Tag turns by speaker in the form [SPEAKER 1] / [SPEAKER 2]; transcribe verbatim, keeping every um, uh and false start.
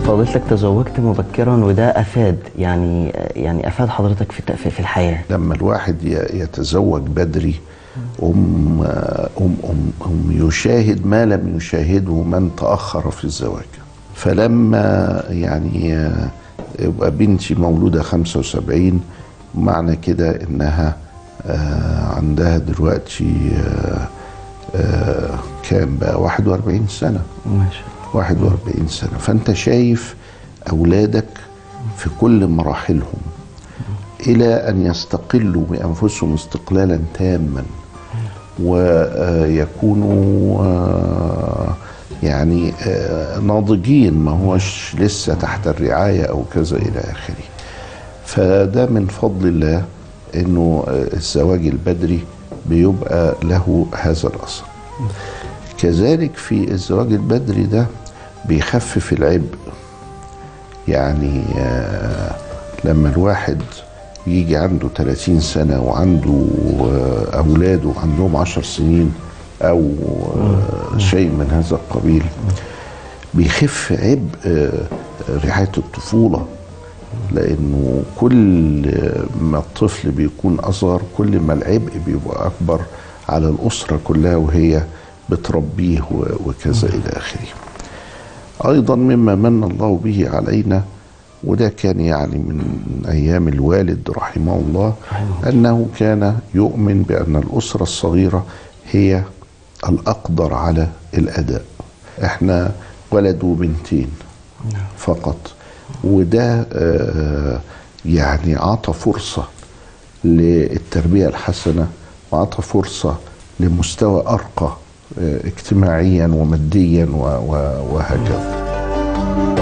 [SPEAKER 1] فضيلتك تزوجت مبكرا وده افاد يعني يعني افاد حضرتك في في الحياه.
[SPEAKER 2] لما الواحد يتزوج بدري أم أم أم أم يشاهد ما لم يشاهده من تأخر في الزواج. فلما يعني يبقى بنتي مولودة خمسة وسبعين، معنى كده إنها عندها دلوقتي كام بقى واحد وأربعين سنة.
[SPEAKER 1] ما شاء الله.
[SPEAKER 2] واحد وأربعين سنة. فأنت شايف أولادك في كل مراحلهم إلى أن يستقلوا بأنفسهم استقلالا تاما ويكونوا يعني ناضجين، ما هوش لسه تحت الرعاية أو كذا إلى آخره. فده من فضل الله إنه الزواج البدري بيبقى له هذا الأثر. كذلك في الزواج البدري ده بيخفف العبء. يعني لما الواحد يجي عنده ثلاثين سنة وعنده أولاده عندهم عشر سنين أو شيء من هذا القبيل، بيخف عبء رعاية الطفولة، لأنه كل ما الطفل بيكون أصغر كل ما العبء بيبقى أكبر على الأسرة كلها وهي بتربيه وكذا إلى آخره. أيضا مما من الله به علينا، وده كان يعني من أيام الوالد رحمه الله، أنه كان يؤمن بأن الأسرة الصغيرة هي الأقدر على الأداء. احنا ولد وبنتين فقط، وده يعني عطى فرصة للتربية الحسنة وعطى فرصة لمستوى أرقى اجتماعيا وماديا وهكذا.